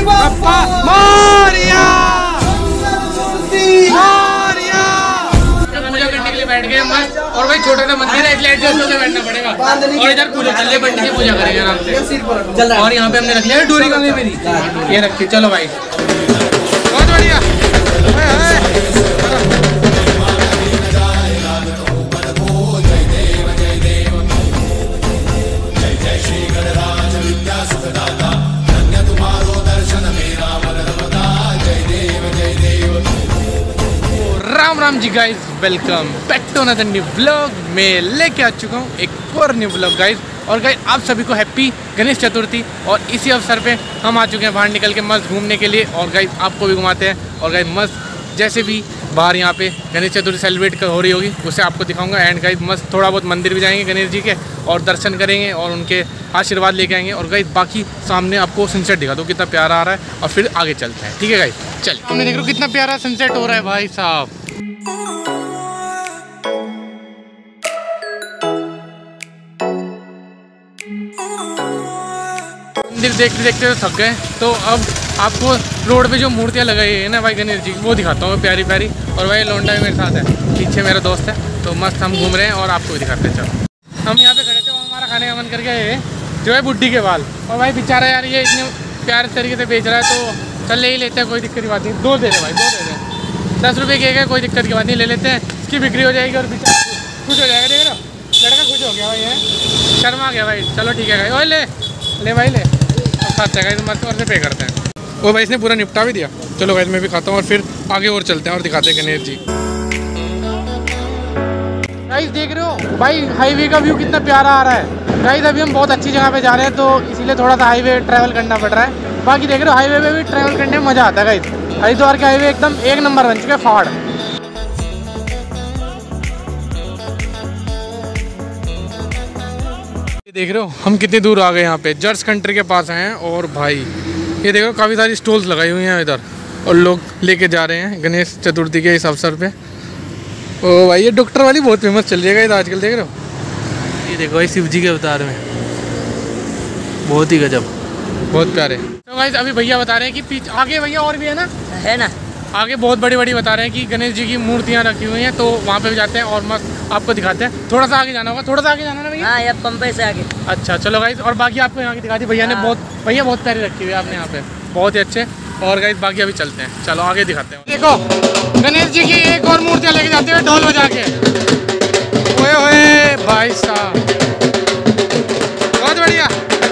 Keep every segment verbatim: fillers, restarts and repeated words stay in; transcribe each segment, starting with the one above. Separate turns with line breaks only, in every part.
बप्पा मोरिया मोरिया। पूजा करने के लिए बैठ गए मस्त, और भाई छोटा सा मंदिर है इसलिए एडजस्ट होकर बैठना पड़ेगा। और इधर पूजा चल रही, पंडित जी पूजा करेंगे आराम से। और यहाँ पे हमने रख लिया डोरी कंगी मेरी, ये रखी। चलो भाई बहुत बढ़िया। Ram Ram ji guys, welcome back to another new vlog में लेके आ चुका हूँ एक और न्यू व्लॉग गाइज। और गाइज आप सभी को हैप्पी गणेश चतुर्थी। और इसी अवसर पे हम आ चुके हैं बाहर निकल के मस्त घूमने के लिए। और गाइज आपको भी घुमाते हैं। और गाइज मस्त जैसे भी बाहर यहाँ पे गणेश चतुर्थी सेलिब्रेट हो रही होगी उसे आपको दिखाऊंगा। एंड गाइज मस्त थोड़ा बहुत मंदिर भी जाएंगे गणेश जी के और दर्शन करेंगे और उनके आशीर्वाद लेके आएंगे। और गाइज बाकी सामने आपको सनसेट दिखा दो कितना प्यारा आ रहा है, और फिर आगे चलते हैं। ठीक है गाइज चलिए। हमने देख लो कितना प्यारा सनसेट हो रहा है भाई साहब। मंदिर देखते देखते तो थक गए, तो अब आपको रोड पे जो मूर्तियाँ लगाई है ना भाई गणेश जी वो दिखाता हूँ प्यारी प्यारी। और भाई लौंडा भी मेरे साथ है, पीछे मेरा दोस्त है, तो मस्त हम घूम रहे हैं और आपको भी दिखाते हैं। चलो हम यहाँ पे खड़े थे, वो हमारा खाने का मन करके है जो है बुड्ढी के बाल। और भाई बेचारा यार ये इतने प्यारे तरीके से बेच रहा है, तो चल ले ही लेते हैं, कोई दिक्कत की बात नहीं। दो दे रहे भाई, दो दे रहे, दस रुपये के है, कोई दिक्कत की बात नहीं, ले लेते हैं। इसकी बिक्री हो जाएगी और बेचारा खुश हो जाएगा। देख रहे हो लड़का खुश हो गया भाई, है शर्मा गया भाई। चलो ठीक है भाई, ले ले भाई ले, खाते हैं मस्त और से पे करते हैं। वो भाई इसने पूरा निपटा भी दिया। चलो भाई मैं भी खाता हूँ और फिर आगे और चलते हैं और दिखाते हैं गणेश जी। गाइस देख रहे हो भाई हाईवे का व्यू कितना प्यारा आ रहा है। गाइस अभी हम बहुत अच्छी जगह पे जा रहे हैं, तो इसीलिए थोड़ा सा हाईवे ट्रैवल करना पड़ रहा है। बाकी देख रहे हो हाईवे पे भी ट्रैवल करने में मजा आता है। गाइस हरिद्वार के हाईवे एकदम एक नंबर बन चुके हैं, फाड़। देख रहे हो हम कितनी दूर आ गए, यहाँ पे जर्स कंट्री के पास आए हैं। और भाई ये देखो काफ़ी सारी स्टॉल्स लगाई हुई हैं इधर, और लोग लेके जा रहे हैं गणेश चतुर्थी के इस अवसर पे। ओ भाई ये डॉक्टर वाली बहुत फेमस चल रही है इधर आजकल, देख रहे हो। ये देखो भाई शिव जी के अवतार में, बहुत ही गजब, बहुत प्यारे। तो भाई अभी भैया बता रहे हैं कि पीछे आगे भैया और भी है ना, है ना आगे बहुत बड़ी बड़ी बता रहे हैं कि गणेश जी की मूर्तियाँ रखी हुई हैं, तो वहाँ पे भी जाते हैं और मस्त आपको दिखाते हैं। थोड़ा सा आगे जाना होगा, थोड़ा सा आगे जाना ना भैया। हाँ यार पंपे से आगे। अच्छा चलो गाइस, और बाकी आपको यहाँ की दिखा दी भैया ने, बहुत भैया बहुत प्यारी रखी हुई है आपने यहाँ पे, बहुत ही अच्छे। और गाइस बाकी अभी चलते हैं, चलो आगे दिखाते हैं। देखो गणेश जी की एक और मूर्तियाँ लेके जाते हुए ढोल बजा के। ओए ओए भाई साहब बहुत बढ़िया।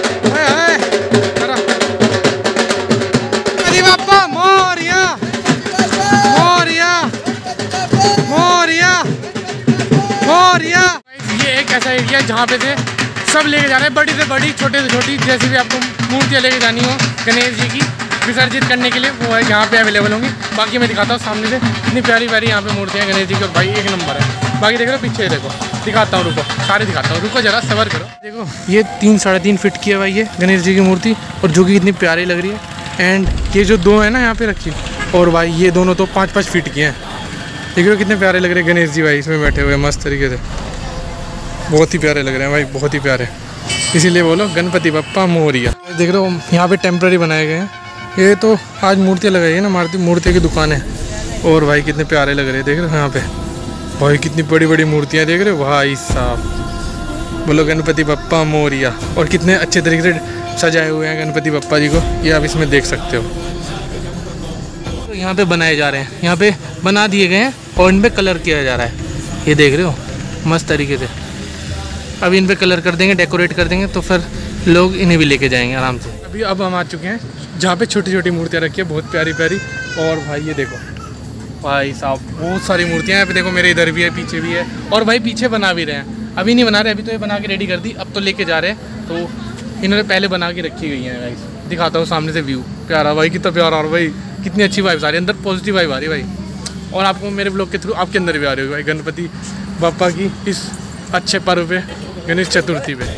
बप्पा मोरिया मोरिया मोरिया मोरिया। ये एक ऐसा एरिया है जहाँ पे से सब लेके जा रहे हैं, बड़ी से बड़ी छोटे से छोटी, जैसे भी आपको मूर्तियाँ लेके जानी हो गणेश जी की विसर्जित करने के लिए, वो है यहाँ पे अवेलेबल होंगी। बाकी मैं दिखाता हूँ सामने से, इतनी प्यारी प्यारी यहाँ पे मूर्तियाँ गणेश जी की, और भाई एक नंबर है। बाकी देख रहे हो पीछे, देखो दिखाता हूँ, रुको सारे दिखाता हूँ, रुको जरा सबर करो। देखो ये तीन साढ़े तीन फिट की है भाई ये गणेश जी की मूर्ति, और जो कि इतनी प्यारी लग रही है। एंड ये जो दो है ना यहाँ पे रखी, और भाई ये दोनों तो पाँच पाँच फीट की हैं। देख रहे हो कितने प्यारे लग रहे हैं गणेश जी भाई इसमें बैठे हुए मस्त तरीके से, बहुत ही प्यारे लग रहे हैं भाई, बहुत ही प्यारे। इसीलिए बोलो गणपति बप्पा मोरिया। देख रहे हो यहाँ पे टेम्प्रेरी बनाए गए हैं, ये तो आज मूर्तियाँ लगाई है ना, मारुति मूर्ति की दुकान है। और भाई कितने प्यारे लग रहे हैं, देख रहे हो यहाँ पे भाई कितनी बड़ी बड़ी मूर्तियाँ, देख रहे हो भाई साहब। बोलो गणपति बप्पा मोरिया। और कितने अच्छे तरीके से सजाए हुए हैं गणपति बप्पा जी को, ये आप इसमें देख सकते हो। तो यहाँ पे बनाए जा रहे हैं, यहाँ पे बना दिए गए हैं और इन पे कलर किया जा रहा है, ये देख रहे हो मस्त तरीके से। अब इन पे कलर कर देंगे, डेकोरेट कर देंगे, तो फिर लोग इन्हें भी लेके जाएंगे आराम से। अभी अब हम आ चुके हैं जहाँ पे छोटी छोटी मूर्तियाँ रखी है, बहुत प्यारी प्यारी। और भाई ये देखो भाई साहब बहुत सारी मूर्तियाँ हैं, यहाँ पे देखो मेरे इधर भी है, पीछे भी है, और भाई पीछे बना भी रहे हैं। अभी नहीं बना रहे, अभी तो ये बना के रेडी कर दी, अब तो लेके जा रहे हैं। तो इन्होंने पहले बना के रखी गई है गाइस, दिखाता हूँ सामने से व्यू। प्यारा भाई कितना प्यारा, और भाई कितनी अच्छी वाइब्स आ रही है अंदर, पॉजिटिव वाइब आ रही है भाई। और आपको मेरे ब्लॉग के थ्रू आपके अंदर भी आ रही होगी भाई गणपति बप्पा की इस अच्छे पर्व पे, गणेश चतुर्थी पे।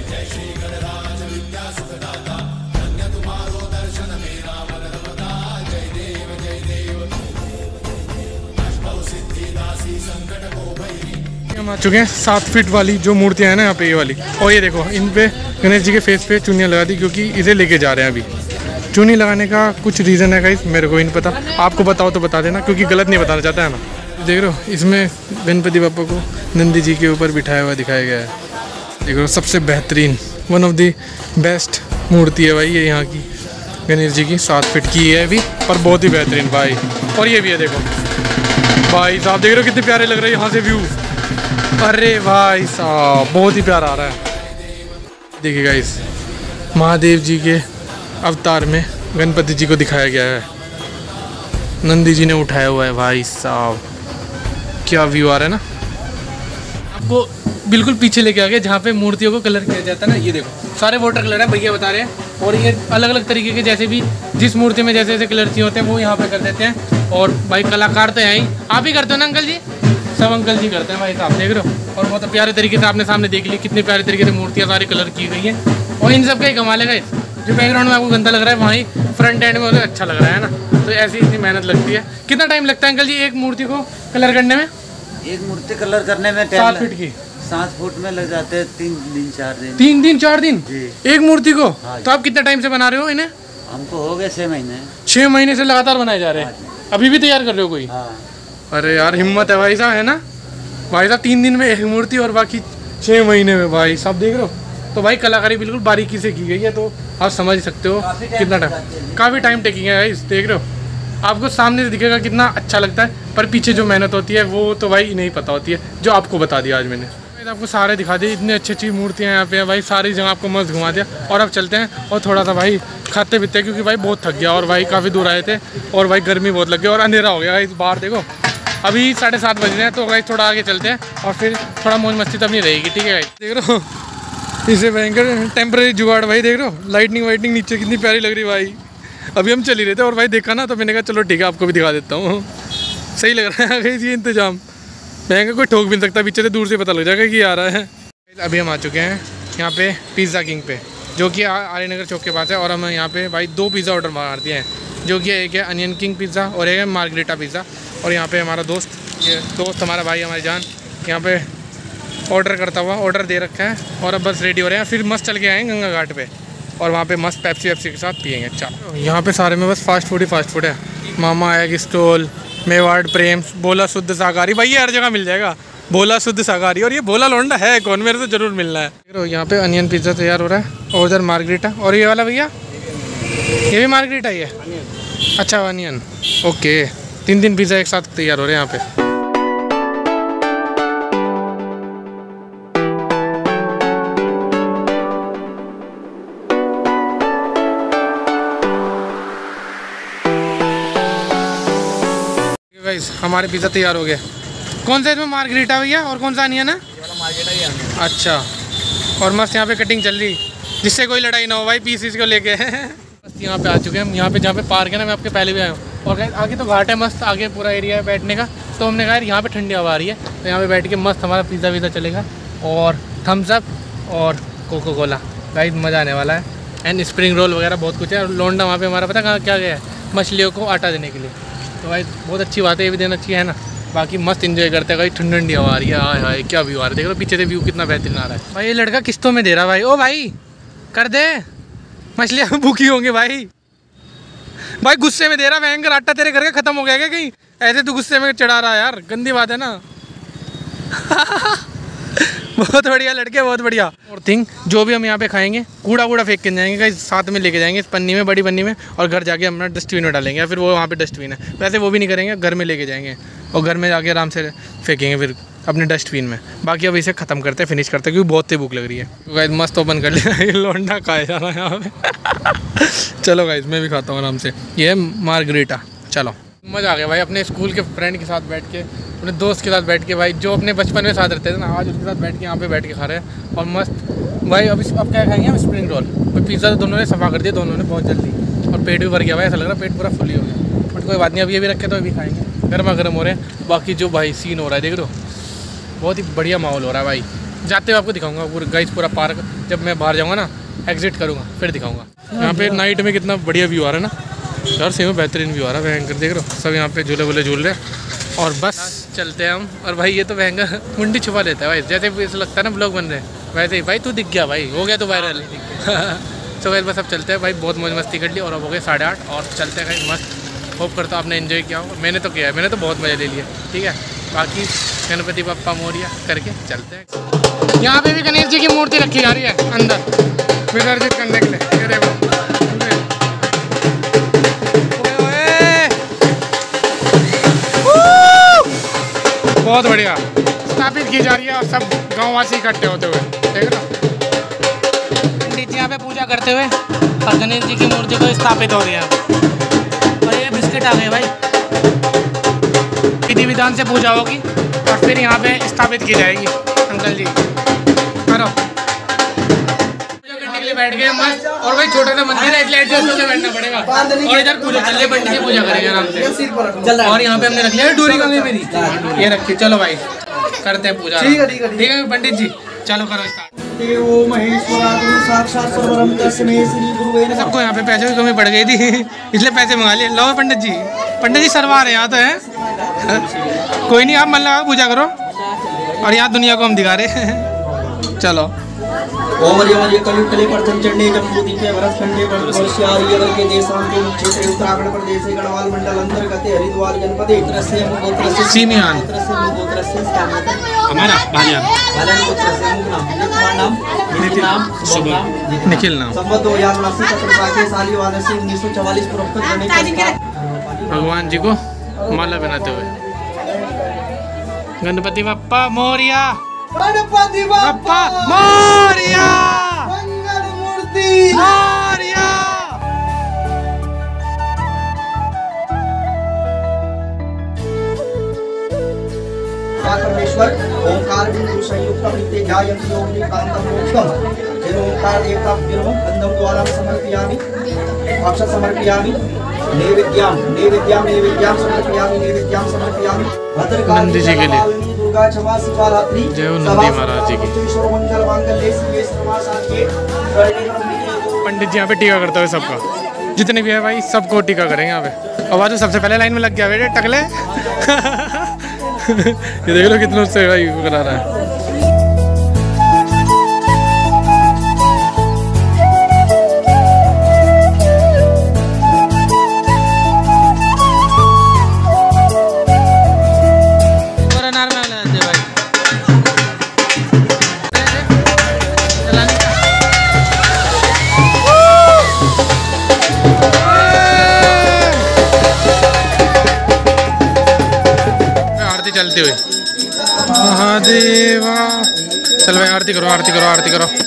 हम आ चुके हैं सात फीट वाली जो मूर्तियाँ हैं ना यहाँ पे, ये वाली। और ये देखो इन पे गणेश जी के फेस पे चुनियाँ लगा दी, क्योंकि इसे लेके जा रहे हैं अभी। चुन्नी लगाने का कुछ रीज़न है गाइस, मेरे को ही नहीं पता, आपको बताओ तो बता देना, क्योंकि गलत नहीं बताना चाहता है ना। देख रहे हो इसमें गणपति बापा को नंदी जी के ऊपर बिठाया हुआ दिखाया गया है। देख रहे हो सबसे बेहतरीन, वन ऑफ दी बेस्ट मूर्ति है भाई ये यहाँ की, गणेश जी की, सात फीट की है अभी, पर बहुत ही बेहतरीन भाई। और ये भी है देखो भाई साहब, देख रहे हो कितने प्यारे लग रहे हैं यहाँ से व्यू। अरे भाई साहब बहुत ही प्यारा आ रहा है। देखिए गाइस महादेव जी के अवतार में गणपति जी को दिखाया गया है, नंदी जी ने उठाया हुआ है। भाई साहब क्या व्यू आ रहा है ना। आपको बिल्कुल पीछे लेके आ गए जहाँ पे मूर्तियों को कलर किया जाता है ना, ये देखो सारे वाटर कलर हैं भैया बता रहे हैं, और ये अलग अलग तरीके के जैसे भी जिस मूर्ति में जैसे जैसे कलर चाहिए होते हैं वो यहाँ पे कर देते हैं। और भाई कलाकार तो हैं ही, आप ही करते हो ना अंकल जी, सब अंकल जी करते हैं भाई साहब, देख रहे हो। और बहुत प्यारे तरीके से आपने सामने देख ली कितने प्यारे तरीके से मूर्तियाँ सारी कलर की गई हैं। और इन सब का ही कमाल है गाइस, जो बैकग्राउंड में आपको गंदा लग रहा है वहीं फ्रंट एंड में अच्छा लग रहा है ना। तो ऐसी इतनी मेहनत लगती है। कितना टाइम लगता है अंकल जी एक मूर्ति को कलर करने में?
एक मूर्ति कलर करने में
सात फीट की
सात फुट में लग जाते हैं तीन दिन चार दिन।
तीन दिन चार दिन एक मूर्ति को?
हाँ
तो आप कितने टाइम से बना रहे हो इन्हें?
हमको हो गए छह महीने।
छह महीने से लगातार बनाए जा रहे हैं? अभी भी तैयार कर रहे हो कोई?
हाँ।
अरे यार हिम्मत है भाई साहब, है ना भाई साहब। तीन दिन में एक मूर्ति और बाकी छः महीने में भाई साहब, देख रहे हो। तो भाई कलाकारी बिल्कुल बारीकी से की गई है, तो आप समझ सकते हो कितना टाइम, काफ़ी टाइम टेकिंग है गाइस। देख रहे हो आपको सामने से दिखेगा कितना अच्छा लगता है, पर पीछे जो मेहनत होती है वो तो भाई नहीं पता होती है, जो आपको बता दिया आज मैंने। आपको सारे दिखा दिए, इतनी अच्छी अच्छी मूर्तियाँ यहाँ पे है भाई, सारी जगह आपको मस्त घुमा दिया। और अब चलते हैं और थोड़ा सा भाई खाते पीते, क्योंकि भाई बहुत थक गया और भाई काफ़ी दूर आए थे और भाई गर्मी बहुत लग गई और अंधेरा हो गया। इस बाहर देखो अभी साढ़े सात बज रहे हैं, तो भाई थोड़ा आगे चलते हैं और फिर थोड़ा मौज मस्ती तब नहीं रहेगी, ठीक है भाई। देख रहे हो इसे भयंकर टेम्प्रेरी जुगाड़ भाई, देख रहे हो लाइटनिंग वाइटनिंग नीचे कितनी प्यारी लग रही भाई। अभी हम चल ही रहे थे और भाई देखा ना, तो मैंने कहा चलो ठीक है आपको भी दिखा देता हूँ, सही लग रहा है ये इंतजाम। महंगा कोई ठोक भी नहीं सकता, पीछे से दूर से पता लग जाएगा कि आ रहा है। अभी हम आ चुके हैं यहाँ पे पिज़्ज़ा किंग पे, जो कि आर्य नगर चौक के पास है। और हम यहाँ पे भाई दो पिज़्ज़ा ऑर्डर मार दिए हैं, जो कि एक है अनियन किंग पिज़्ज़ा और एक है मार्गरेटा पिज़्ज़ा। और यहाँ पे हमारा दोस्त, ये दोस्त हमारा भाई हमारी जान यहाँ पे ऑर्डर करता हुआ ऑर्डर दे रखा है, और अब बस रेडी हो रहे हैं। फिर मस्त चल के आएँ गंगा घाट पे, और वहाँ पे मस्त पेप्सी वेप्सी के साथ पियेंगे। अच्छा यहाँ पे सारे में बस फास्ट फूड ही फास्ट फूड है। मामा एग स्टॉल, मेवाड़ प्रेम, भोला शुद्ध शाकाहारी, भाई ये हर जगह मिल जाएगा, भोला शुद्ध शाकाहारी। और ये भोला लौंडा है कौन, मेरे तो जरूर मिलना है। यहाँ पे अनियन पिज़्ज़ा तैयार हो रहा है, और उधर मार्गरेटा। और ये वाला भैया ये भी मार्गरेटा ही है? अच्छा अनियन, ओके। तीन दिन पिज़्ज़ा एक साथ तैयार हो रहे हैं यहाँ पे। गाइस हमारे पिज़्ज़ा तैयार हो गए। कौन सा इसमें मार्गरेटा भैया और कौन सा अनियन है?
मार्गरेटा ही है।
अच्छा, और मस्त यहाँ पे कटिंग चल रही, जिससे कोई लड़ाई ना हो भाई पीस को लेके। मस्त यहाँ पे आ चुके हैं हम, यहाँ पे जहाँ पे पार्क है ना, मैं आपके पहले भी आया हूँ। और आगे तो घाट है मस्त, आगे पूरा एरिया है बैठने का। तो हमने कहा यहाँ पे ठंडी हवा आ रही है, तो यहाँ पे बैठ के मस्त हमारा पिज़्ज़ा वीज़ा चलेगा, और थम्स अप और कोको कोला। गाइस मज़ा आने वाला है। एंड स्प्रिंग रोल वगैरह बहुत कुछ है। और लौंडा वहाँ पे हमारा पता कहाँ क्या गया है, मछलियों को आटा देने के लिए। तो भाई बहुत अच्छी बात है, ये भी देना चाहिए है ना। बाकी मस्त इन्जॉय करते हैं भाई, ठंडी ठंडी हवा आ रही है। हाय हाय क्या व्यू आ रहा है, देख लो पीछे से व्यू कितना बेहतरीन आ रहा है भाई। ये लड़का किस्तों में दे रहा भाई, ओ भाई कर दे, मछलियाँ भूखी होंगी भाई। भाई गुस्से में दे रहा, भयंकर आटा तेरे घर का खत्म हो गया क्या कहीं? ऐसे तो गुस्से में चढ़ा रहा है यार, गंदी बात है ना। बहुत बढ़िया लड़के, बहुत बढ़िया। और थिंग जो भी हम यहाँ पे खाएंगे, कूड़ा कूड़ा फेंक के जाएंगे गाइस, साथ में लेके जाएंगे इस पन्नी में, बड़ी पन्नी में, और घर जाके हम डस्टबिन में डालेंगे, या फिर वो वहाँ पे डस्टबिन है, वैसे वो भी नहीं करेंगे, घर में लेके जाएंगे और घर में जाके आराम से फेंकेंगे फिर अपने डस्टबिन में। बाकी अब इसे ख़त्म करते हैं, फिनिश करते हैं, क्योंकि बहुत ही भूख लग रही है। तो गाइस मस्त ओपन कर लिया, ये लौंडा खाया जा रहा है यहाँ पे। चलो गाइस मैं भी खाता हूँ आराम से। ये है मार्गरेटा। चलो मज़ा आ गया भाई, अपने स्कूल के फ्रेंड के साथ बैठ के, अपने दोस्त के साथ बैठ के भाई, जो अपने बचपन में साथ रहते थे ना, आज उसके साथ बैठ के यहाँ पे बैठ के खा रहे हैं। और मस्त भाई अब अब क्या खाएंगे हम, स्प्रिंग रोल। भाई पिज़्ज़ा तो दोनों ने सफ़ा कर दिया, दोनों ने बहुत जल्दी, और पेट भी भर गया भाई, ऐसा लग रहा है पेट पूरा फुली हो गया। बट कोई बात नहीं, अब ये भी रखे तो अभी खाएंगे, गर्मा गर्म हो रहे हैं। बाकी जो भाई सीन हो रहा है देख लो, बहुत ही बढ़िया माहौल हो रहा है भाई। जाते हुए आपको दिखाऊंगा पूरा गाइस, पूरा पार्क, जब मैं बाहर जाऊँगा ना, एग्जिट करूँगा फिर दिखाऊँगा। यहाँ पे नाइट में कितना बढ़िया व्यू आ रहा है ना यार, सही में बेहतरीन व्यू आ रहा है, भयंकर। देख रहे हो सब यहाँ पे झूले वूले झूल रहे हैं, और बस चलते हैं हम। और भाई ये तो भयंकर मुंडी छुपा लेता है भाई, जैसे ऐसा लगता है ना ब्लॉग बन रहे हैं, वैसे ही भाई तू दिख गया भाई, हो गया तो वायरल। तो गाइस बस अब चलते हैं भाई, बहुत मौज मस्ती कर ली और अब हो गए साढ़े आठ और चलते हैं गाइस मस्त। होप करता हूँ आपने एंजॉय किया हो, मैंने तो किया है, मैंने तो बहुत मज़ा ले लिया। ठीक है, बाकी गणपति बप्पा मोरिया करके चलते हैं। यहाँ पे भी गणेश जी की मूर्ति रखी जा रही है अंदर विसर्जित करने के लिए। ये देखो बहुत बढ़िया स्थापित की जा रही है और सब गाँववासी इकट्ठे होते हुए देख रहे हो। पंडित जी यहाँ पे पूजा करते हुए और गणेश जी की मूर्ति को स्थापित हो रही है। और ये बिस्किट आ गए भाई, विधि विधान से पूजा होगी और फिर यहाँ पे स्थापित की जाएगी। अंकल जी करो, पूजा करने के लिए बैठ गए मस्त। और भाई छोटा सा मंदिर है इसलिए एडजस्ट होकर बैठना पड़ेगा। और इधर पूजा चल रही, पंडित जी पूजा करेंगे आराम से। और यहाँ पे हमने रख लिया डोरी का मेरी, ये रखी। चलो भाई करते हैं पूजा। ठीक है ठीक है पंडित जी, चलो करो स्टार्ट। सबको यहाँ पे पैसे की कमी पड़ गई थी इसलिए पैसे मंगा लिए। लो पंडित जी, पंडित जी सरवा रहे यहाँ तो है। कोई नहीं, आप मन लगा पूजा करो और यहाँ दुनिया को हम दिखा रहे हैं। चलो
ओम यमल कलयुग कले प्रथम चंडे जम्बूदीपे भरतखंडे वर्षारिय वर्गे देशांते क्षेत्रे उत्तराखंड प्रदेशे गढ़वाल मंडल अंतर्गत हरिद्वार जनपदे त्रस्य गोत्रस्य
सीमियान
त्रस्य गोत्रस्य
हमारा भालियान
भालियान गोत्रस्य नाम नाम निखिल नाम शुभ नाम
निखिल नाम
संवत दो हज़ार उनासी कत्र साके साली वादसी उन्नीस सौ चवालीस प्रोक्त
भगवान जी को माला पहनाते हुए। गणपति बप्पा मोरिया,
गणपति
बप्पा मोरिया,
मंगल मूर्ति
मोरिया।
परमेश्वर ओंकार बिंदु संयुक्तम इति ध्यायन्ति योगिनी कांतम मोक्षम। जय ओंकार देवता विनो बंधम द्वारा समर्पयामि अक्ष समर्पयामि नैवेद्यम नैवेद्यम नैवेद्यम समर्पयामि नैवेद्यम समर्पयामि भद्रकाली
नंदी जी के लिए
दुर्गा क्षमा शिवरात्रि
जय हो नंदी महाराज जी की।
मंगल मांगल्ये शिवे सर्वासाध्ये
पंडित जी यहाँ पे टीका करते हुए सबका, जितने भी है भाई सबको टीका करेंगे यहाँ पे। और आज सबसे पहले लाइन में लग गया बेटे टकले ये देख लो कितने उससे भाई करा रहा है। चलते हुए महादेवा, चल भाई आरती करो आरती करो आरती करो।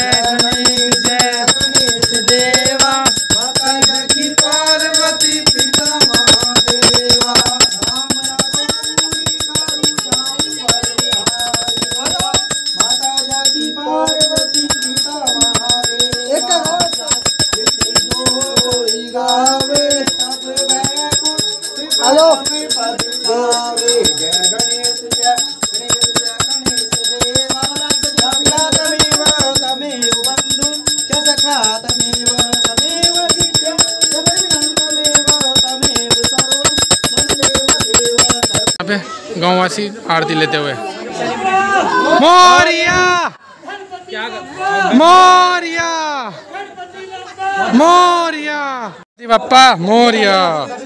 हेलो
गाँववासी आरती लेते हुए मोरिया मोरिया मोरिया बप्पा मोरिया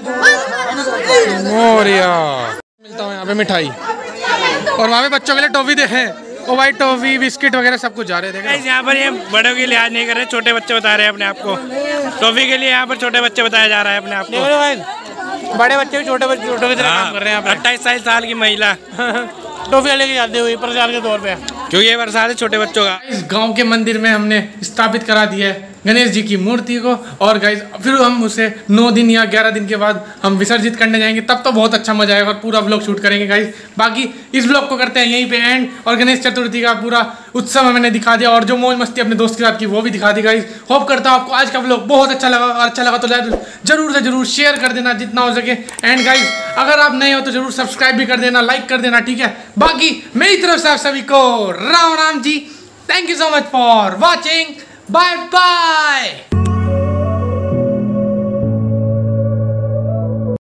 मोरिया। मिलता हूँ यहाँ पे मिठाई और वहाँ पे बच्चों के लिए टॉफी दे हैं। ओ भाई टॉफी बिस्किट वगैरह सब कुछ जा रहे थे।
यहाँ पर ये बड़ों के लिहाज नहीं कर रहे, छोटे बच्चे बता रहे हैं अपने आप को। टॉफी के लिए यहाँ पर छोटे बच्चे बताया जा रहा है अपने आप को।
भाई बड़े बच्चे भी छोटे बच्चे छोटे की तरह काम कर रहे हैं।
अट्ठाईस साल साल की महिला
टॉफी लेके जाते हुए प्रचार के तौर पे,
क्योंकि ये बरसात है छोटे बच्चों का।
इस गांव के मंदिर में हमने स्थापित करा दिया है गणेश जी की मूर्ति को। और गाइज फिर हम उसे नौ दिन या ग्यारह दिन के बाद हम विसर्जित करने जाएंगे, तब तो बहुत अच्छा मजा आएगा और पूरा ब्लॉग शूट करेंगे गाइज। बाकी इस ब्लॉग को करते हैं यहीं पे एंड। और गणेश चतुर्थी का पूरा उत्सव मैंने दिखा दिया और जो मौज मस्ती अपने दोस्त के साथ की वो भी दिखा दी गाइज। होप करता हूँ आपको आज का ब्लॉग बहुत अच्छा लगा, और अच्छा लगा तो जरूर से जरूर शेयर कर देना जितना हो सके। एंड गाइज अगर आप नए हो तो जरूर सब्सक्राइब भी कर देना, लाइक कर देना, ठीक है। बाकी मेरी तरफ से आप सभी को Ram Ram ji, thank you so much for watching, bye bye.